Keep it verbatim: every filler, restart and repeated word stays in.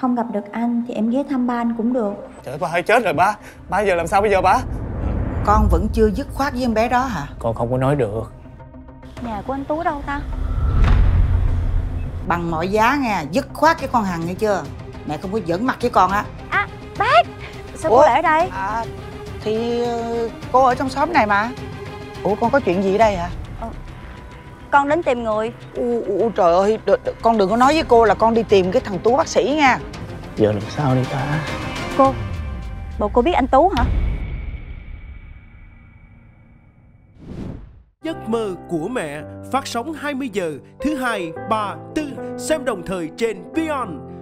không gặp được anh thì em ghé thăm ba anh cũng được. Trời ơi, ba ơi, chết rồi ba. Ba giờ làm sao bây giờ ba? Con vẫn chưa dứt khoát với em bé đó hả? Con không có nói được. Nhà của anh Tú đâu ta? Bằng mọi giá nha, dứt khoát cái con Hằng nghe chưa? Mẹ không có giỡn mặt với con á. À, bác! Sao Ủa? cô lại ở đây? À, thì cô ở trong xóm này mà. Ủa con có chuyện gì ở đây hả? Ờ, con đến tìm người. Ủa, ủa trời ơi, đ đ con đừng có nói với cô là con đi tìm cái thằng Tú bác sĩ nha. Giờ làm sao đi ta? Cô, bộ cô biết anh Tú hả? Giấc mơ của mẹ phát sóng hai mươi giờ thứ hai, ba, tư, xem đồng thời trên Vion.